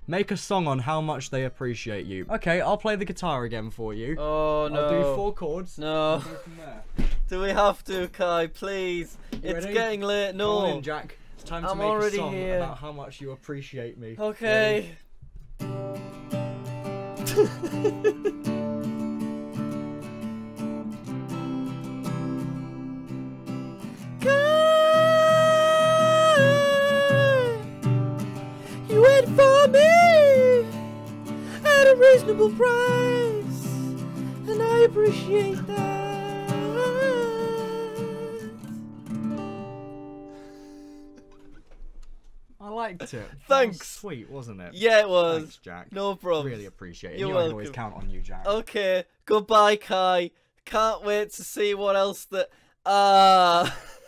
make a song on how much they appreciate you. Okay, I'll play the guitar again for you. Oh no. I'll do 4 chords. No. And go from there. Do we have to, Kai? Please. It's ready? getting late. No. Come on in, Jack. It's time to I'm make a already song here. about how much you appreciate me. Okay. You wait for me at a reasonable price, and I appreciate that. I liked it. Thanks. That was sweet, wasn't it? Yeah, it was. Thanks, Jack. No problem. Really appreciate it. You're I welcome. can always count on you, Jack. Okay, goodbye, Kai. Can't wait to see what else that.